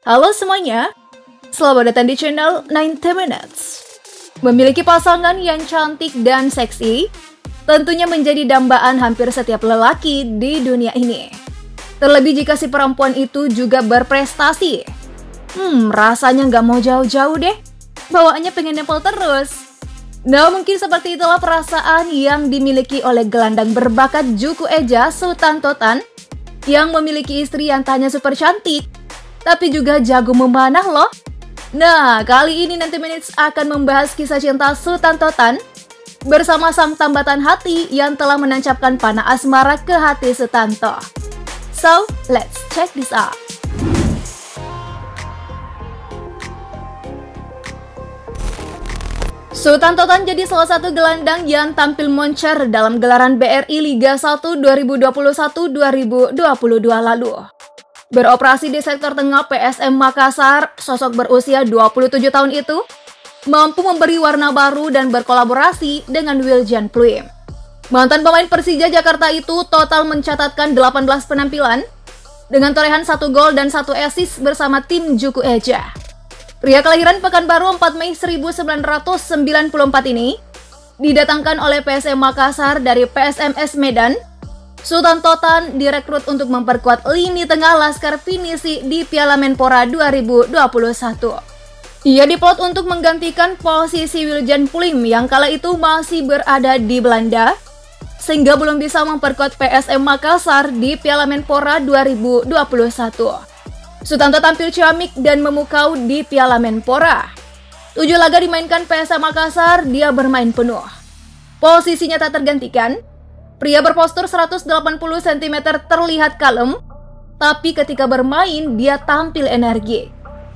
Halo semuanya, selamat datang di channel 90 Minutes. Memiliki pasangan yang cantik dan seksi, tentunya menjadi dambaan hampir setiap lelaki di dunia ini. Terlebih jika si perempuan itu juga berprestasi. Rasanya nggak mau jauh-jauh deh, bawaannya pengen nempel terus. Nah, mungkin seperti itulah perasaan yang dimiliki oleh gelandang berbakat Juku Eja Sutanto Tan yang memiliki istri yang tak hanya super cantik, tapi juga jago memanah loh. Nah, kali ini 90 Minutes akan membahas kisah cinta Sutanto Tan bersama sang tambatan hati yang telah menancapkan panah asmara ke hati Sutanto. So, let's check this out. Sutanto Tan jadi salah satu gelandang yang tampil moncer dalam gelaran BRI Liga 1 2021-2022 lalu. Beroperasi di sektor tengah PSM Makassar, sosok berusia 27 tahun itu mampu memberi warna baru dan berkolaborasi dengan Wiljan Pluim. Mantan pemain Persija Jakarta itu total mencatatkan 18 penampilan dengan torehan 1 gol dan 1 assist bersama tim Juku Eja. Pria kelahiran Pekanbaru 4 Mei 1994 ini didatangkan oleh PSM Makassar dari PSMS Medan. Sutanto Tan direkrut untuk memperkuat lini tengah Laskar Pinisi di Piala Menpora 2021. Ia diplot untuk menggantikan posisi Wiljan Pluim yang kala itu masih berada di Belanda, sehingga belum bisa memperkuat PSM Makassar di Piala Menpora 2021. Sutanto tampil ciamik dan memukau di Piala Menpora. 7 laga dimainkan PSM Makassar, dia bermain penuh. Posisinya tak tergantikan. Pria berpostur 180 cm terlihat kalem, tapi ketika bermain dia tampil energi.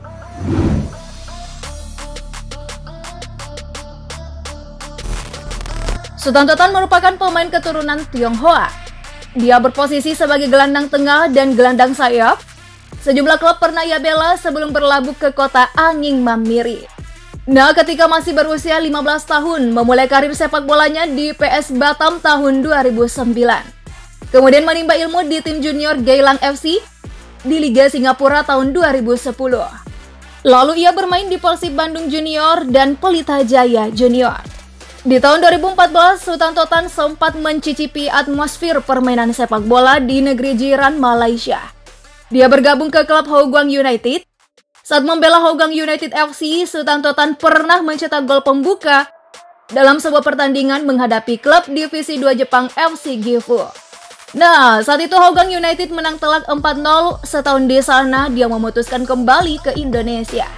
Sutanto Tan merupakan pemain keturunan Tionghoa. Dia berposisi sebagai gelandang tengah dan gelandang sayap. Sejumlah klub pernah ia bela sebelum berlabuh ke kota Angin Mamiri. Nah, ketika masih berusia 15 tahun, memulai karir sepak bolanya di PS Batam tahun 2009. Kemudian menimba ilmu di tim junior Geylang FC di Liga Singapura tahun 2010. Lalu ia bermain di Persib Bandung Junior dan Pelita Jaya Junior. Di tahun 2014, Sutanto Tan sempat mencicipi atmosfer permainan sepak bola di negeri jiran Malaysia. Dia bergabung ke klub Hougang United. Saat membela Hougang United FC, Sutanto Tan pernah mencetak gol pembuka dalam sebuah pertandingan menghadapi klub Divisi 2 Jepang FC Gifu. Nah, saat itu Hougang United menang telak 4-0. Setahun di sana, dia memutuskan kembali ke Indonesia.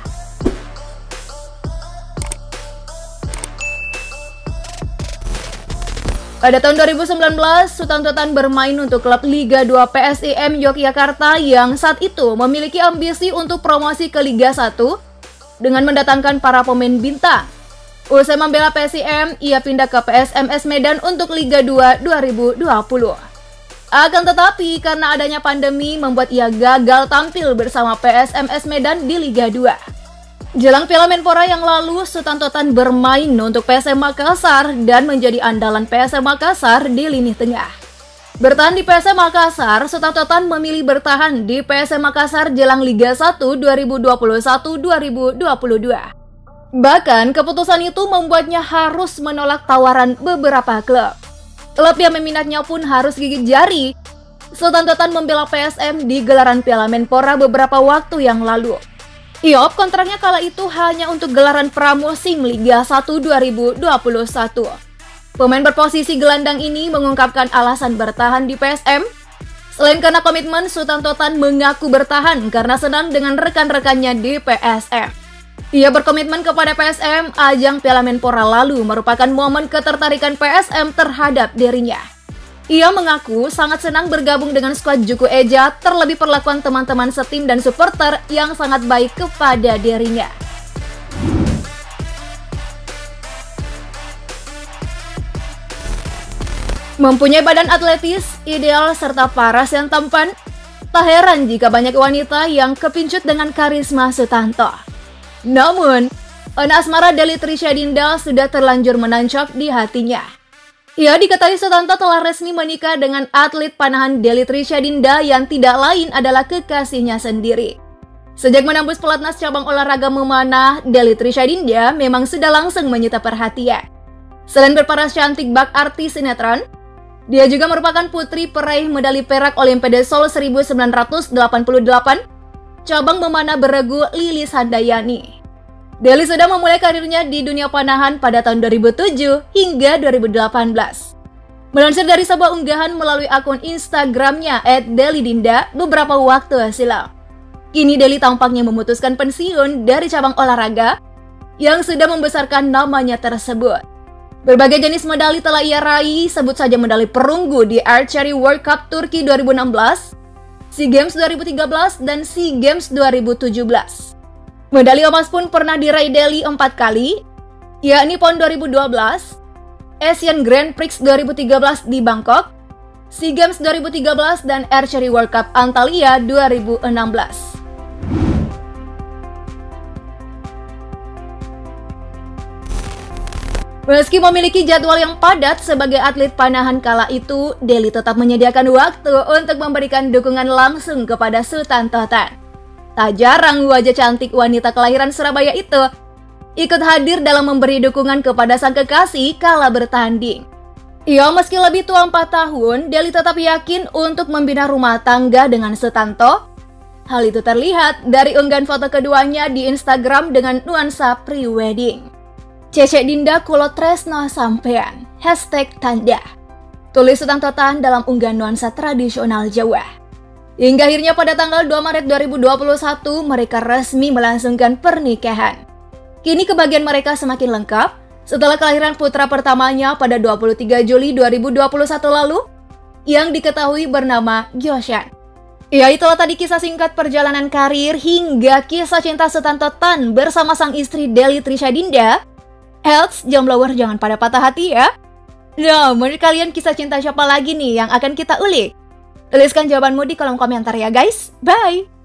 Pada tahun 2019, Sutanto Tan bermain untuk klub Liga 2 PSIM Yogyakarta yang saat itu memiliki ambisi untuk promosi ke Liga 1 dengan mendatangkan para pemain bintang. Usai membela PSIM, ia pindah ke PSMS Medan untuk Liga 2 2020. Akan tetapi, karena adanya pandemi membuat ia gagal tampil bersama PSMS Medan di Liga 2. Jelang Piala Menpora yang lalu, Sutanto Tan bermain untuk PSM Makassar dan menjadi andalan PSM Makassar di lini tengah. Bertahan di PSM Makassar, Sutanto Tan memilih bertahan di PSM Makassar jelang Liga 1 2021-2022. Bahkan, keputusan itu membuatnya harus menolak tawaran beberapa klub. Klub yang meminatnya pun harus gigit jari. Sutanto Tan membela PSM di gelaran Piala Menpora beberapa waktu yang lalu. Kontraknya kala itu hanya untuk gelaran pramusim Liga 1 2021. Pemain berposisi gelandang ini mengungkapkan alasan bertahan di PSM. Selain karena komitmen, Sutanto Tan mengaku bertahan karena senang dengan rekan-rekannya di PSM. Ia berkomitmen kepada PSM, ajang Piala Menpora lalu merupakan momen ketertarikan PSM terhadap dirinya. Ia mengaku sangat senang bergabung dengan skuad Juku Eja, terlebih perlakuan teman-teman setim dan supporter yang sangat baik kepada dirinya. Mempunyai badan atletis, ideal, serta paras yang tampan, tak heran jika banyak wanita yang kepincut dengan karisma Sutanto. Namun, panah asmara Deli Trisha Dinda sudah terlanjur menancap di hatinya. Ia diketahui Sutanto telah resmi menikah dengan atlet panahan Deli Trisha Dinda yang tidak lain adalah kekasihnya sendiri. Sejak menembus pelatnas cabang olahraga memanah, Deli Trishadinda memang sudah langsung menyita perhatian. Selain berparas cantik bak artis sinetron, dia juga merupakan putri peraih medali perak Olimpiade Seoul 1988, cabang memanah beregu Lilis Handayani. Deli sudah memulai karirnya di dunia panahan pada tahun 2007 hingga 2018. Melansir dari sebuah unggahan melalui akun Instagramnya @delidinda beberapa waktu silam. Kini Deli tampaknya memutuskan pensiun dari cabang olahraga yang sudah membesarkan namanya tersebut. Berbagai jenis medali telah ia raih, sebut saja medali perunggu di Archery World Cup Turki 2016, SEA Games 2013, dan SEA Games 2017. Medali emas pun pernah diraih Deli 4 kali, yakni PON 2012, Asian Grand Prix 2013 di Bangkok, SEA Games 2013, dan Archery World Cup Antalya 2016. Meski memiliki jadwal yang padat sebagai atlet panahan kala itu, Deli tetap menyediakan waktu untuk memberikan dukungan langsung kepada Sultan Totan. Tak jarang wajah cantik wanita kelahiran Surabaya itu ikut hadir dalam memberi dukungan kepada sang kekasih kala bertanding. Ya, meski lebih tua 4 tahun, Deli tetap yakin untuk membina rumah tangga dengan Sutanto. Hal itu terlihat dari unggahan foto keduanya di Instagram dengan nuansa pre-wedding. Cece Dinda kulo tresno sampean, #tanda. Tulis Sutanto Tan dalam unggahan nuansa tradisional Jawa. Hingga akhirnya pada tanggal 2 Maret 2021 mereka resmi melangsungkan pernikahan. Kini kebahagiaan mereka semakin lengkap setelah kelahiran putra pertamanya pada 23 Juli 2021 lalu yang diketahui bernama Gyoshan. Ya, itulah tadi kisah singkat perjalanan karir hingga kisah cinta Sutanto Tan bersama sang istri Deli Trishadinda. Health, jomblower jangan pada patah hati ya. Nah, menurut kalian kisah cinta siapa lagi nih yang akan kita ulik? Tuliskan jawabanmu di kolom komentar ya guys. Bye!